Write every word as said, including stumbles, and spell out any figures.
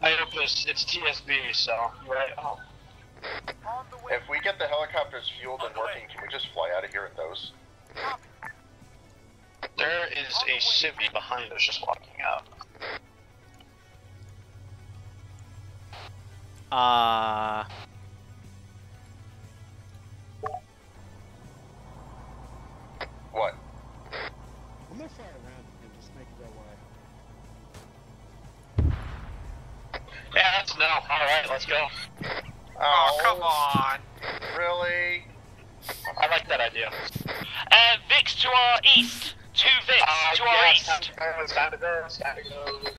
I hope it's, it's T S B, so, right? Oh. If we get the helicopters fueled and working, can we just fly out of here in those? There is a civvy behind us just walking out. Uh... What? I'm gonna fire around and just make it go away. Yeah, that's no. Alright, let's go. Oh, Oh, come on. Really? I like that idea. Uh, Vix to our east. Two Vix Uh, to our yeah, east. It's time to go, it's time to go, it's time to go.